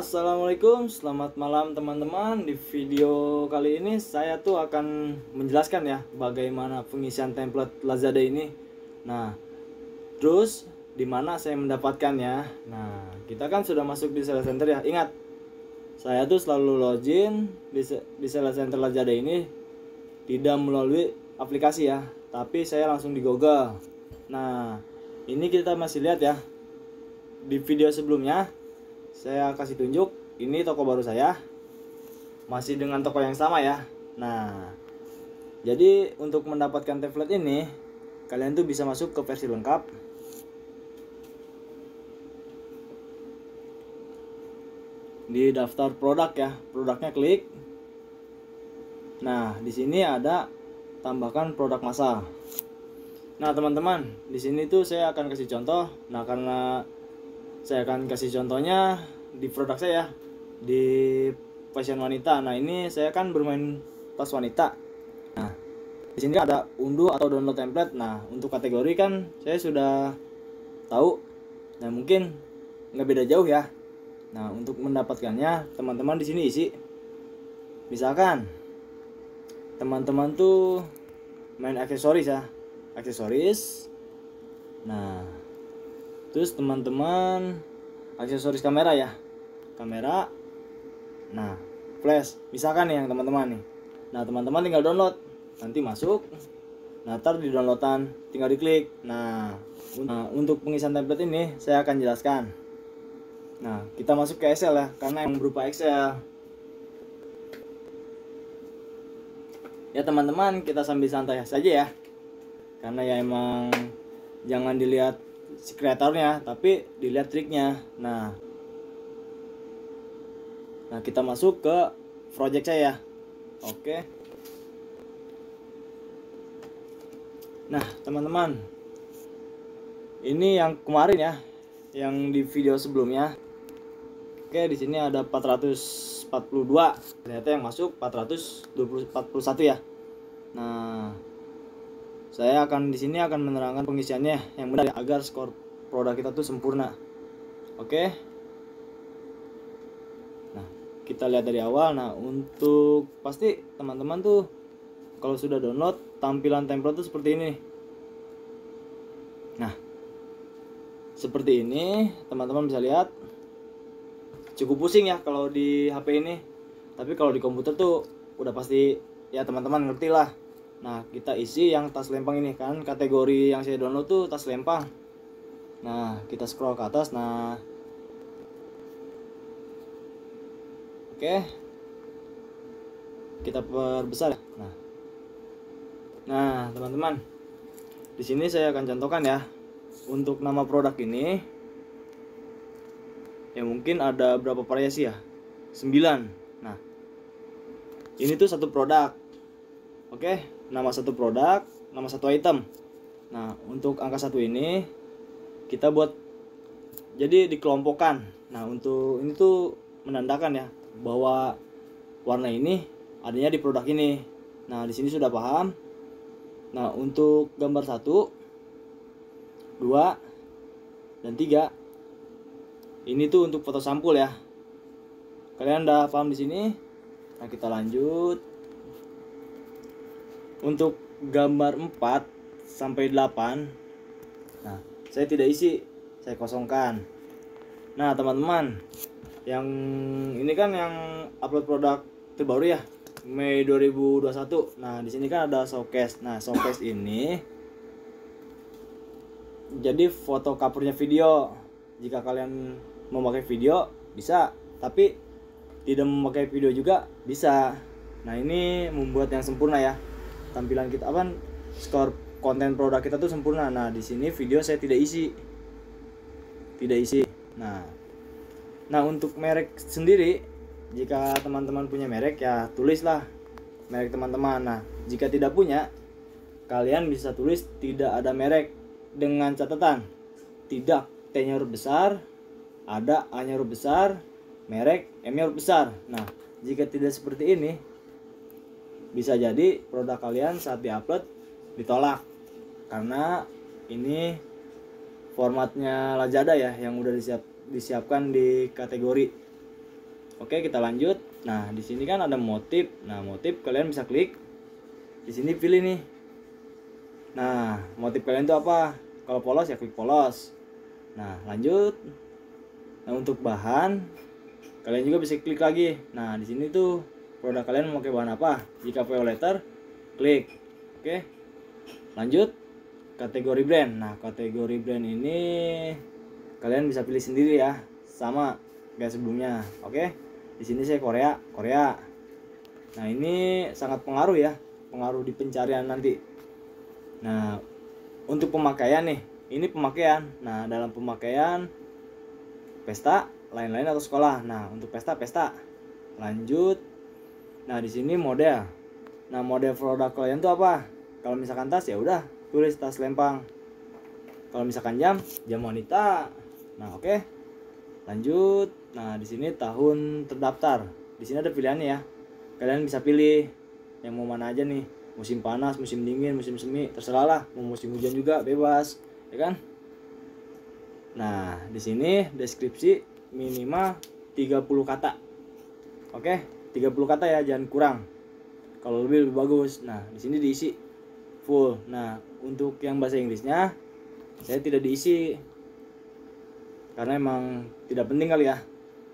Assalamualaikum, selamat malam teman-teman. Di video kali ini saya tuh akan menjelaskan ya bagaimana pengisian template Lazada ini. Nah, terus di mana saya mendapatkannya. Nah, kita kan sudah masuk di Sales Center ya. Ingat, saya tuh selalu login di Sales Center Lazada ini tidak melalui aplikasi ya, tapi saya langsung di Google. Nah, ini kita masih lihat ya. Di video sebelumnya saya kasih tunjuk, ini toko baru saya, masih dengan toko yang sama ya. Nah, jadi untuk mendapatkan template ini, kalian tuh bisa masuk ke versi lengkap. Di daftar produk ya, produknya klik. Nah, di sini ada tambahkan produk massal. Nah, teman-teman, di sini tuh saya akan kasih contoh. Nah, karena saya akan kasih contohnya di produk saya di fashion wanita. Nah, ini saya kan bermain tas wanita. Nah, di sini ada unduh atau download template. Nah, untuk kategori kan saya sudah tahu. Nah, mungkin nggak beda jauh ya. Nah, untuk mendapatkannya teman-teman di sini isi. Misalkan teman-teman tuh main aksesoris ya, aksesoris. Nah, terus teman-teman aksesoris kamera ya, kamera. Nah, flash misalkan nih yang teman-teman nih. Nah, teman-teman tinggal download, nanti masuk. Nah, ntar di downloadan tinggal diklik. Nah, untuk pengisian template ini saya akan jelaskan. Nah, kita masuk ke Excel ya, karena yang berupa Excel ya teman-teman. Kita sambil santai saja ya, karena ya emang jangan dilihat si kreatornya, tapi dilihat triknya. Nah, kita masuk ke project saya. Oke. Nah, teman-teman, ini yang kemarin ya, yang di video sebelumnya. Oke, di sini ada 442. Ternyata yang masuk 441 ya. Nah, saya akan di sini akan menerangkan pengisiannya yang benar ya, agar skor produk kita tuh sempurna. Oke. Nah, kita lihat dari awal. Nah, untuk pasti teman-teman tuh kalau sudah download, tampilan template tuh seperti ini. Nah, seperti ini teman-teman bisa lihat. Cukup pusing ya kalau di HP ini. Tapi kalau di komputer tuh udah pasti ya teman-teman ngerti lah. Nah, kita isi yang tas lempang ini kan, kategori yang saya download tuh tas lempang. Nah, kita scroll ke atas. Nah, oke, kita perbesar. Nah, teman-teman, di sini saya akan contohkan ya. Untuk nama produk ini, ya mungkin ada berapa variasi ya? 9. Nah, ini tuh satu produk. Oke, nama satu produk, nama satu item. Nah, untuk angka 1 ini kita buat jadi dikelompokkan. Nah, untuk ini tuh menandakan ya bahwa warna ini adanya di produk ini. Nah, di sini sudah paham. Nah, untuk gambar 1, 2, dan 3 ini tuh untuk foto sampul ya. Kalian udah paham di sini? Nah, kita lanjut. Untuk gambar 4 sampai 8, nah, saya tidak isi, saya kosongkan. Nah, teman-teman, yang ini kan yang upload produk terbaru ya, Mei 2021. Nah, di sini kan ada showcase. Nah, showcase ini jadi foto covernya video. Jika kalian memakai video bisa, tapi tidak memakai video juga bisa. Nah, ini membuat yang sempurna ya. Tampilan kita skor konten produk kita tuh sempurna. Nah, di sini video saya tidak isi. Tidak isi. Nah, untuk merek sendiri, jika teman-teman punya merek ya tulislah merek teman-teman. Nah, jika tidak punya, kalian bisa tulis tidak ada merek dengan catatan tidak T-nya huruf besar, ada A-nya huruf besar, merek M-nya huruf besar. Nah, jika tidak seperti ini, bisa jadi produk kalian saat diupload ditolak, karena ini formatnya Lazada ya yang udah disiapkan di kategori. Oke, kita lanjut. Nah, di sini kan ada motif. Nah, motif kalian bisa klik. Di sini pilih nih. Nah, motif kalian itu apa? Kalau polos ya klik polos. Nah, lanjut. Nah, untuk bahan kalian juga bisa klik lagi. Nah, di sini tuh produk kalian memakai bahan apa? Jika PO letter, klik. Oke. Lanjut kategori brand. Nah, kategori brand ini kalian bisa pilih sendiri ya. Sama kayak sebelumnya. Oke. Di sini saya Korea. Nah, ini sangat pengaruh ya. Pengaruh di pencarian nanti. Nah, untuk pemakaian nih. Ini pemakaian. Nah, dalam pemakaian pesta, lain-lain atau sekolah. Nah, untuk pesta. Lanjut. Nah, di sini model. Nah, model produk kalian tuh apa? Kalau misalkan tas ya udah tulis tas lempang. Kalau misalkan jam wanita. Nah, oke. Lanjut. Nah, di sini tahun terdaftar. Di sini ada pilihannya ya. Kalian bisa pilih yang mau mana aja nih. Musim panas, musim dingin, musim semi, terserah lah. Mau musim hujan juga bebas, ya kan? Nah, di sini deskripsi minimal 30 kata. Oke, 30 kata ya, jangan kurang. Kalau lebih bagus. Nah, di sini diisi full. Nah, untuk yang bahasa Inggrisnya saya tidak diisi karena emang tidak penting kali ya.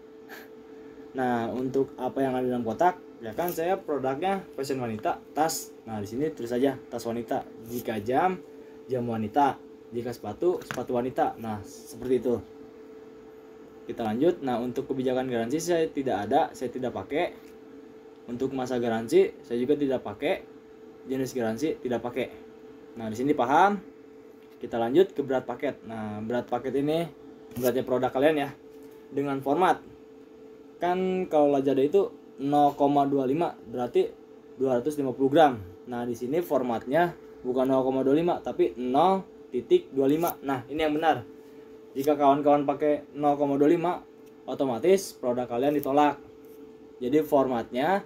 Nah, untuk apa yang ada dalam kotak, ya kan saya produknya fashion wanita, tas. Nah, di sini tulis saja tas wanita. Jika jam wanita. Jika sepatu wanita. Nah, seperti itu. Kita lanjut. Nah, untuk kebijakan garansi saya tidak ada, saya tidak pakai. Untuk masa garansi saya juga tidak pakai. Jenis garansi tidak pakai. Nah, di sini paham. Kita lanjut ke berat paket. Nah, berat paket ini beratnya produk kalian ya. Dengan format. Kan kalau Lazada itu 0,25 berarti 250 gram. Nah, di sini formatnya bukan 0,25 tapi 0,25. Nah, ini yang benar. Jika kawan-kawan pakai 0,25 otomatis produk kalian ditolak. Jadi formatnya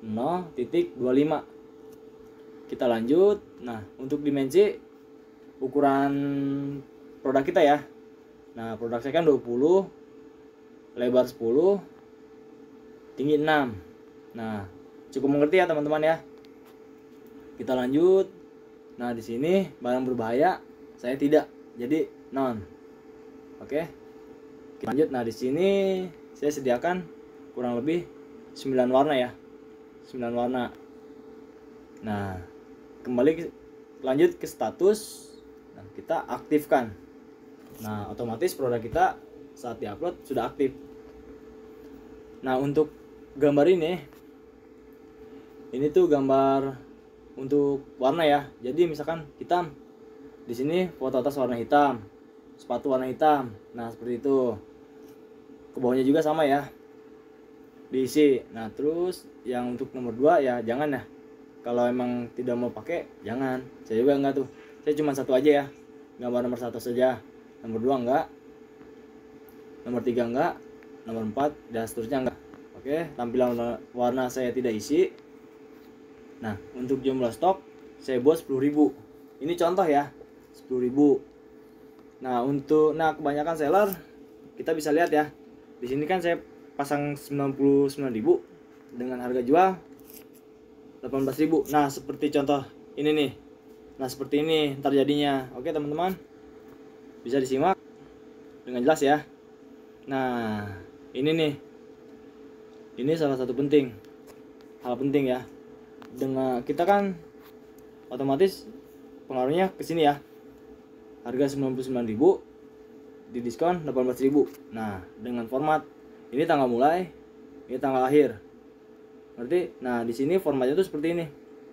0,25. Kita lanjut. Nah, untuk dimensi ukuran produk kita ya. Nah, produk saya kan 20, lebar 10, tinggi 6. Nah, cukup mengerti ya teman-teman ya. Kita lanjut. Nah, di sini barang berbahaya saya tidak. Jadi non. Oke. Kita lanjut. Nah, di sini saya sediakan kurang lebih 9 warna ya. 9 warna. Nah, lanjut ke status. Nah, kita aktifkan. Nah, otomatis produk kita saat diupload sudah aktif. Nah, untuk gambar ini tuh gambar untuk warna ya. Jadi misalkan hitam, di sini foto atas warna hitam, sepatu warna hitam. Nah, seperti itu. Ke bawahnya juga sama ya, diisi. Nah, terus yang untuk nomor 2 ya jangan ya. Kalau emang tidak mau pakai jangan. Saya juga enggak tuh. Saya cuma satu aja ya. Gambar nomor 1 saja. Nomor 2 enggak. Nomor 3 enggak. Nomor 4 dan seterusnya enggak. Oke, tampilan warna saya tidak isi. Nah, untuk jumlah stok saya buat 10.000. Ini contoh ya, 10.000. Nah, kebanyakan seller kita bisa lihat ya. Di sini kan saya pasang 99.000 dengan harga jual 18.000. Nah, seperti contoh ini nih. Nah, seperti ini ntar jadinya. Oke, teman-teman. Bisa disimak dengan jelas ya. Nah, ini nih. Ini salah satu hal penting ya. Dengan kita kan otomatis pengaruhnya ke sini ya. Harga 99.000 di diskon 18.000. Nah, dengan format ini tanggal mulai, ini tanggal akhir. Berarti nah di sini formatnya tuh seperti ini.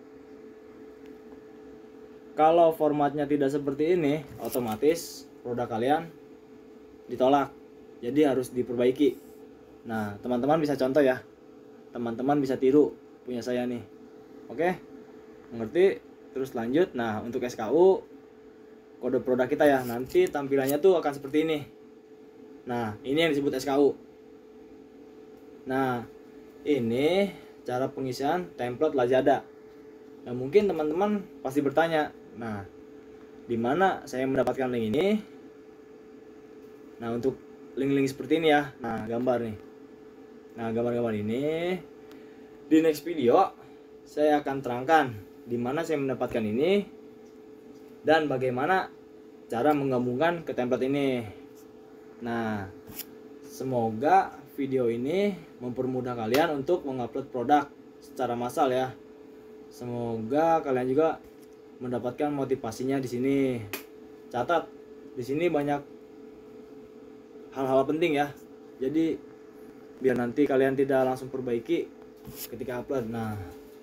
Kalau formatnya tidak seperti ini, otomatis produk kalian ditolak. Jadi harus diperbaiki. Nah, teman-teman bisa contoh ya. Teman-teman bisa tiru punya saya nih. Oke? Mengerti? Terus lanjut. Nah, untuk SKU kode produk kita ya. Nanti tampilannya tuh akan seperti ini. Nah, ini yang disebut SKU. Nah, ini cara pengisian template Lazada. Nah, mungkin teman-teman pasti bertanya, nah, di mana saya mendapatkan link ini? Nah, untuk link-link seperti ini ya. Nah, gambar nih. Nah, gambar-gambar ini di next video saya akan terangkan di mana saya mendapatkan ini dan bagaimana cara menggabungkan ke template ini. Nah, semoga video ini mempermudah kalian untuk mengupload produk secara massal ya. Semoga kalian juga mendapatkan motivasinya di sini. Catat, di sini banyak hal-hal penting ya. Jadi biar nanti kalian tidak langsung perbaiki ketika upload. Nah,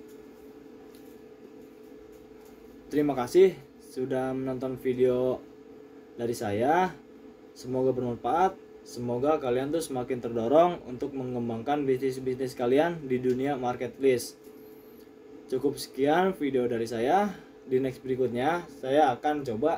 terima kasih sudah menonton video dari saya. Semoga bermanfaat. Semoga kalian tuh semakin terdorong untuk mengembangkan bisnis-bisnis kalian di dunia marketplace. Cukup sekian video dari saya. Di next berikutnya saya akan coba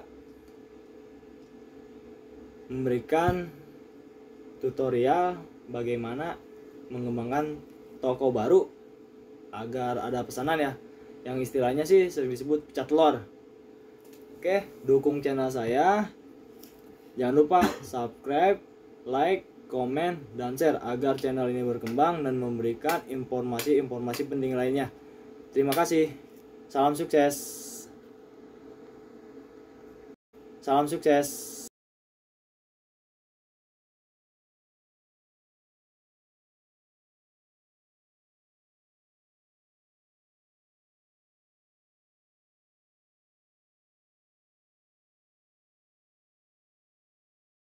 memberikan tutorial bagaimana mengembangkan toko baru agar ada pesanan ya, yang istilahnya sih sering disebut pecah telur. Oke, dukung channel saya, jangan lupa subscribe, like, komen, dan share agar channel ini berkembang dan memberikan informasi-informasi penting lainnya. Terima kasih, salam sukses.